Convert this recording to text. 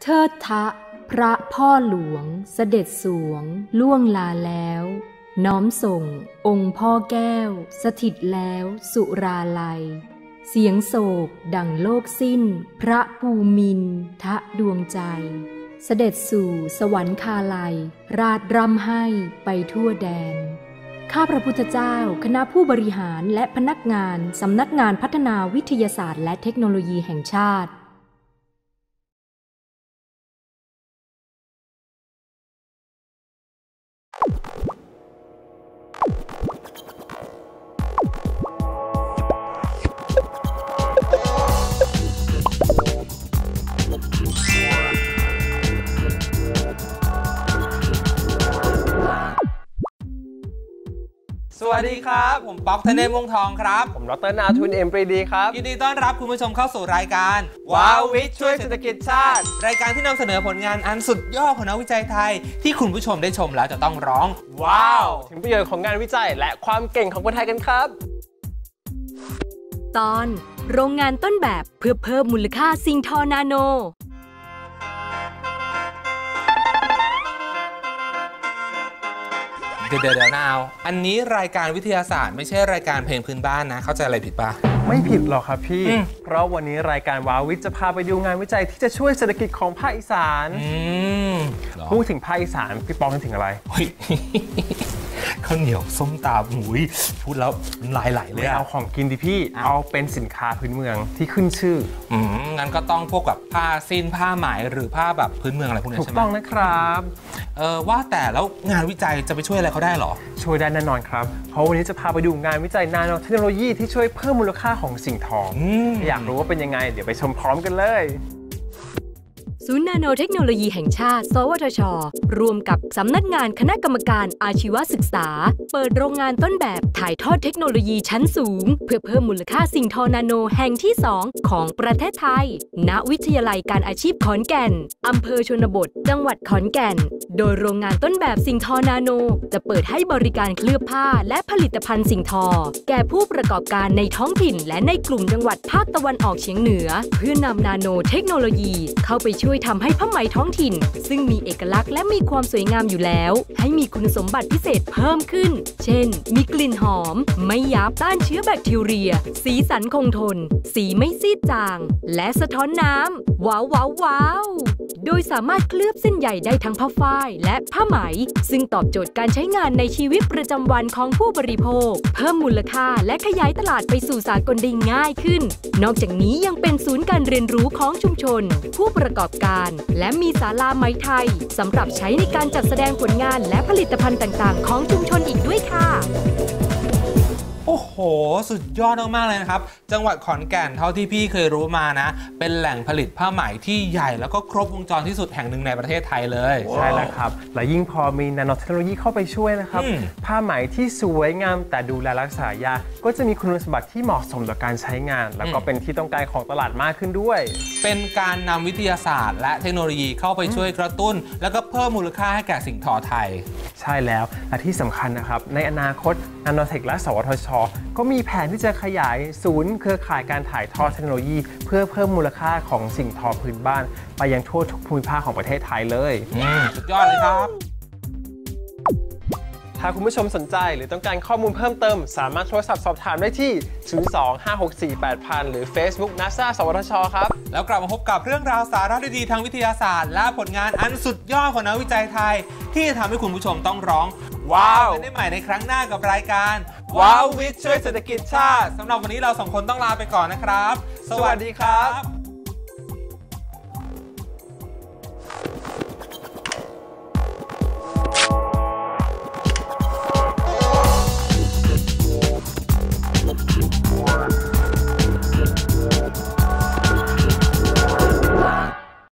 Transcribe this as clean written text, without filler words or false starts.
เทิดทะพระพ่อหลวงเสด็จสวงล่วงลาแล้วน้อมส่งองค์พ่อแก้วสถิตแล้วสุราลัยเสียงโศกดั่งโลกสิ้นพระภูมินทะดวงใจเสด็จสู่สวรรคาลัยราชร่ำให้ไปทั่วแดนข้าพระพุทธเจ้าคณะผู้บริหารและพนักงานสำนักงานพัฒนาวิทยาศาสตร์และเทคโนโลยีแห่งชาติสวัสดีครับผมป๊อกธเนศ ม่วงทองครับผมดร.นาทุนเอ็มปรีดีครับยินดีต้อนรับคุณผู้ชมเข้าสู่รายการว้าววิทย์ช่วยเศรษฐกิจชาติรายการที่นำเสนอผลงานอันสุดยอดของนักวิจัยไทยที่คุณผู้ชมได้ชมแล้วจะต้องร้องว้าวถึงประโยชน์ของงานวิจัยและความเก่งของคนไทยกันครับตอนโรงงานต้นแบบเพื่อเพิ่มมูลค่าสิ่งทอนาโนเดี๋ยวนาวอันนี้รายการวิทยาศาสตร์ไม่ใช่รายการเพลงพื้นบ้านนะเข้าใจอะไรผิดปะไม่ผิดหรอกครับพี่เพราะวันนี้รายการว้าววิทย์จะพาไปดูงานวิจัยที่จะช่วยเศรษฐกิจของภาคอีสานพูดถึงภาคอีสานพี่ปองนึกถึงอะไรข้าวเหนียวส้มตำหุยพูดแล้วลายไหลเลยเอาของกินดิพี่เอาเป็นสินค้าพื้นเมืองที่ขึ้นชื่องั้นก็ต้องพวกแบบผ้าสิ้นผ้าไหมหรือผ้าแบบพื้นเมืองอะไรพวกนี้ใช่ไหมถูกต้องนะครับว่าแต่แล้วงานวิจัยจะไปช่วยอะไรเขาได้หรอช่วยได้แน่นอนครับเพราะวันนี้จะพาไปดูงานวิจัยนาโนเทคโนโลยีที่ช่วยเพิ่มมูลค่าของสิ่งทองอยากรู้ว่าเป็นยังไงเดี๋ยวไปชมพร้อมกันเลยศูนย์นาโนเทคโนโลยีแห่งชาติสวทช.ร่วมกับสำนักงานคณะกรรมการอาชีวศึกษาเปิดโรงงานต้นแบบถ่ายทอดเทคโนโลยีชั้นสูงเพื่อเพิ่มมูลค่าสิ่งทอนาโนแห่งที่2ของประเทศไทยณวิทยาลัยการอาชีพขอนแก่นอำเภอชนบทจังหวัดขอนแก่นโดยโรงงานต้นแบบสิ่งทอนาโนจะเปิดให้บริการเคลือบผ้าและผลิตภัณฑ์สิ่งทอแก่ผู้ประกอบการในท้องถิ่นและในกลุ่มจังหวัดภาคตะวันออกเฉียงเหนือเพื่อนำนาโนเทคโนโลยีเข้าไปช่วยทำให้ผ้าไหมท้องถิ่นซึ่งมีเอกลักษณ์และมีความสวยงามอยู่แล้วให้มีคุณสมบัติพิเศษเพิ่มขึ้นเช่นมีกลิ่นหอมไม่ยับต้านเชื้อแบคทีเรียสีสันคงทนสีไม่ซีดจางและสะท้อนน้ำว้าวโดยสามารถเคลือบเส้นใยได้ทั้งผ้าฝ้ายและผ้าไหมซึ่งตอบโจทย์การใช้งานในชีวิตประจำวันของผู้บริโภคเพิ่มมูลค่าและขยายตลาดไปสู่สากลได้ง่ายขึ้นนอกจากนี้ยังเป็นศูนย์การเรียนรู้ของชุมชนผู้ประกอบการและมีศาลาไหมไทยสำหรับใช้ในการจัดแสดงผลงานและผลิตภัณฑ์ต่างๆของชุมชนอีกด้วยค่ะโอ้โหสุดยอดมากๆเลยนะครับจังหวัดขอนแก่นเท่าที่พี่เคยรู้มานะเป็นแหล่งผลิตผ้าไหมที่ใหญ่แล้วก็ครบวงจรที่สุดแห่งหนึ่งในประเทศไทยเลยใช่แล้วครับและยิ่งพอมีนาโนเทคโนโลยีเข้าไปช่วยนะครับผ้าไหมที่สวยงามแต่ดูแลรักษายากก็จะมีคุณสมบัติที่เหมาะสมต่อการใช้งานแล้วก็เป็นที่ต้องการของตลาดมากขึ้นด้วยเป็นการนำวิทยาศาสตร์และเทคโนโลยีเข้าไปช่วยกระตุ้นแล้วก็เพิ่มมูลค่าให้แก่สิ่งทอไทยใช่แล้วและที่สำคัญนะครับในอนาคตนาโนเทคและสวทช.ก็มีแผนที่จะขยายศูนย์เครือข่ายการถ่ายทอดเทคโนโลยีเพื่อเพิ่มมูลค่าของสิ่งทอพื้นบ้านไปยังทั่วทุกภูมิภาคของประเทศไทยเลยสุดยอดเลยครับถ้าคุณผู้ชมสนใจหรือต้องการข้อมูลเพิ่มเติมสามารถโทรศัพท์สอบถามได้ที่ 02-564-8000 หรือ Facebook NASA สวทช.ครับแล้วกลับมาพบกับเรื่องราวสาระดีๆทางวิทยาศาสตร์และผลงานอันสุดยอดของนักวิจัยไทยที่จะทำให้คุณผู้ชมต้องร้องว้าวได้ใหม่ในครั้งหน้ากับรายการว้าววิทย์ช่วยเศรษฐกิจชาติสำหรับวันนี้เรา2คนต้องลาไปก่อนนะครับสวัสดีครับ